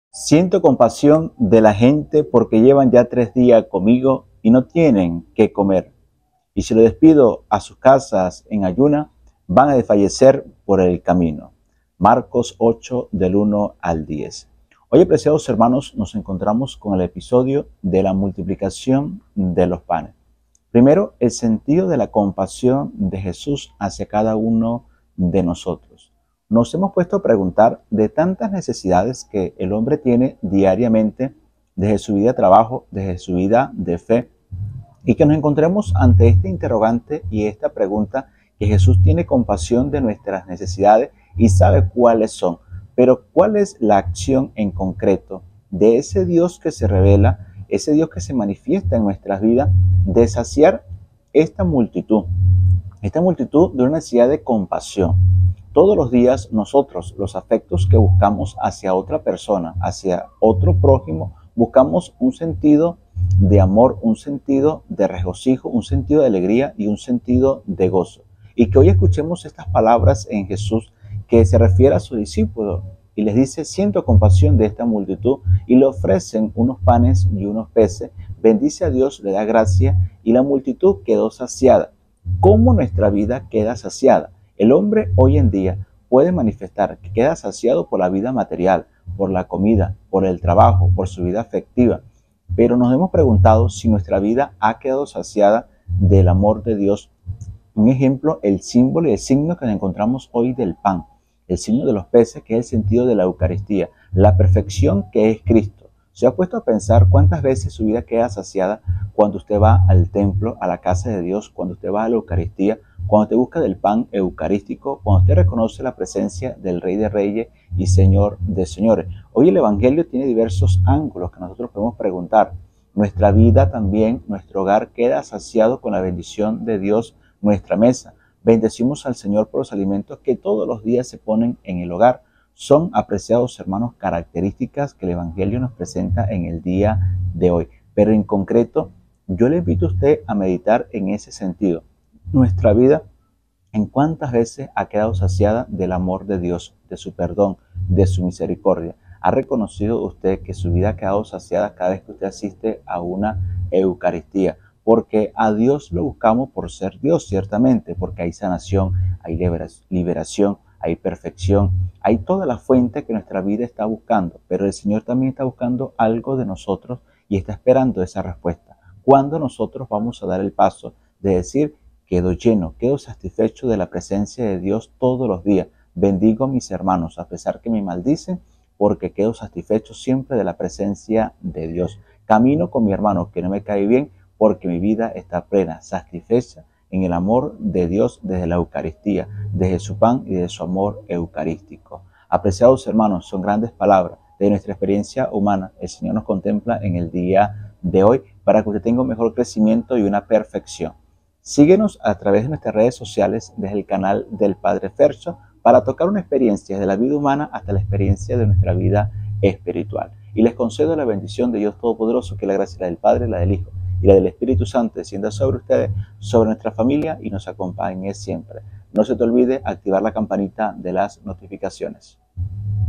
Siento compasión de la gente porque llevan ya 3 días conmigo y no tienen qué comer. Y si lo despido a sus casas en ayuna, van a desfallecer por el camino. Marcos 8, del 1 al 10. Hoy, apreciados hermanos, nos encontramos con el episodio de la multiplicación de los panes. Primero, el sentido de la compasión de Jesús hacia cada uno de nosotros. Nos hemos puesto a preguntar de tantas necesidades que el hombre tiene diariamente, desde su vida de trabajo, desde su vida de fe, y que nos encontremos ante este interrogante y esta pregunta, que Jesús tiene compasión de nuestras necesidades y sabe cuáles son, pero ¿cuál es la acción en concreto de ese Dios que se revela, ese Dios que se manifiesta en nuestras vidas, de saciar esta multitud de una necesidad de compasión? Todos los días nosotros, los afectos que buscamos hacia otra persona, hacia otro prójimo, buscamos un sentido de amor, un sentido de regocijo, un sentido de alegría y un sentido de gozo. Y que hoy escuchemos estas palabras en Jesús, que se refiere a sus discípulos y les dice: siento compasión de esta multitud, y le ofrecen unos panes y unos peces, bendice a Dios, le da gracia y la multitud quedó saciada. ¿Cómo nuestra vida queda saciada? El hombre hoy en día puede manifestar que queda saciado por la vida material, por la comida, por el trabajo, por su vida afectiva, pero nos hemos preguntado si nuestra vida ha quedado saciada del amor de Dios. Un ejemplo, el símbolo y el signo que encontramos hoy del pan, el signo de los peces, que es el sentido de la Eucaristía, la perfección que es Cristo. ¿Se ha puesto a pensar cuántas veces su vida queda saciada cuando usted va al templo, a la casa de Dios, cuando usted va a la Eucaristía, cuando usted busca del pan eucarístico, cuando usted reconoce la presencia del Rey de Reyes y Señor de Señores? Hoy el Evangelio tiene diversos ángulos que nosotros podemos preguntar. Nuestra vida también, nuestro hogar queda saciado con la bendición de Dios, nuestra mesa. Bendecimos al Señor por los alimentos que todos los días se ponen en el hogar. Son, apreciados hermanos, características que el Evangelio nos presenta en el día de hoy. Pero en concreto, yo le invito a usted a meditar en ese sentido. Nuestra vida, ¿en cuántas veces ha quedado saciada del amor de Dios, de su perdón, de su misericordia? ¿Ha reconocido usted que su vida ha quedado saciada cada vez que usted asiste a una Eucaristía? Porque a Dios lo buscamos por ser Dios, ciertamente, porque hay sanación, hay liberación, hay perfección, hay toda la fuente que nuestra vida está buscando, pero el Señor también está buscando algo de nosotros y está esperando esa respuesta. ¿Cuándo nosotros vamos a dar el paso de decir: quedo lleno, quedo satisfecho de la presencia de Dios todos los días? Bendigo a mis hermanos a pesar que me maldicen, porque quedo satisfecho siempre de la presencia de Dios. Camino con mi hermano que no me cae bien, porque mi vida está plena, satisfecha en el amor de Dios desde la Eucaristía, desde su pan y de su amor eucarístico. Apreciados hermanos, son grandes palabras de nuestra experiencia humana. El Señor nos contempla en el día de hoy para que usted tenga un mejor crecimiento y una perfección. Síguenos a través de nuestras redes sociales, desde el canal del Padre Fercho, para tocar una experiencia de la vida humana hasta la experiencia de nuestra vida espiritual. Y les concedo la bendición de Dios Todopoderoso, que la gracia del Padre, la del Hijo y la del Espíritu Santo descienda sobre ustedes, sobre nuestra familia y nos acompañe siempre. No se te olvide activar la campanita de las notificaciones.